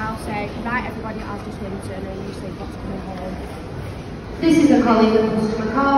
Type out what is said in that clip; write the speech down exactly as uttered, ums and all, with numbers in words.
I'll say, right everybody, I've just Swinton, and you say what's coming home. This is a colleague of customer card.